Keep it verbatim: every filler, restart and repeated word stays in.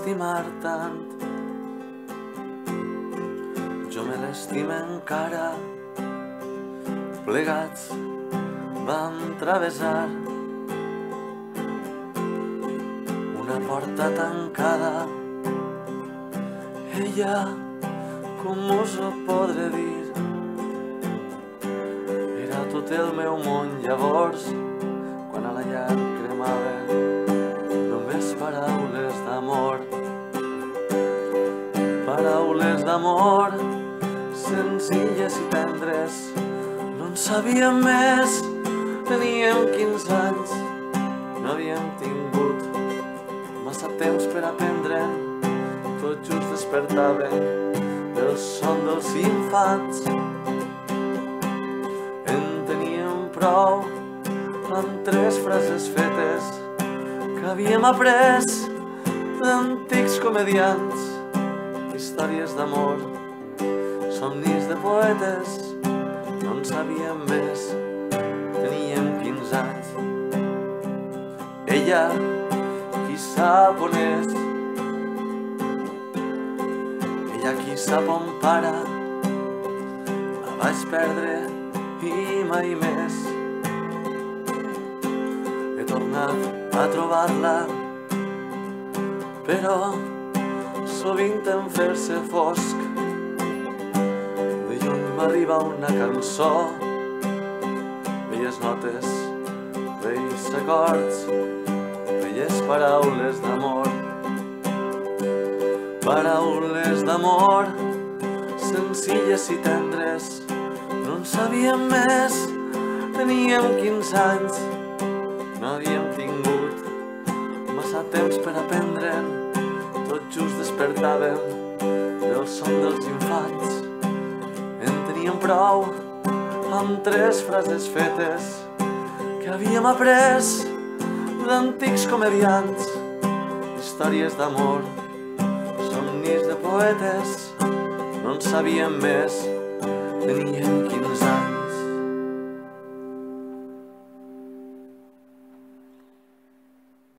estimar tant. Jo me l'estime encara. Plegats vam travessar una porta tancada. Ella, com us ho podré dir, era tot el meu món llavors, quan a la llar cremaven només paraules d'amor. Paraules d'amor, senzilles i tendres, no en sabíem més, teníem quinze anys, no havíem tingut massa temps per aprendre, tot just despertàvem del son dels infants. En teníem prou amb tres frases fetes que havíem après d'antics comediants, històries d'amor, somnis de poetes, no en sabíem més, teníem quinze anys. Ella, qui sap on és, ella qui sap on para, la vaig perdre i mai més. He tornat a trobar-la, però sovint en fer-se fosc, de lluny m'arriba una cançó, velles notes, vells acords, velles paraules d'amor. Paraules d'amor, senzilles i tendres, no en sabíem més, teníem quinze anys, no havíem tingut massa temps per aprendre, tot just despertàvem del son dels infants. En teníem prou amb tres frases fetes que havíem après d'antics comediants, històries d'amor, somnis de poetes, no en sabíem més, teníem quinze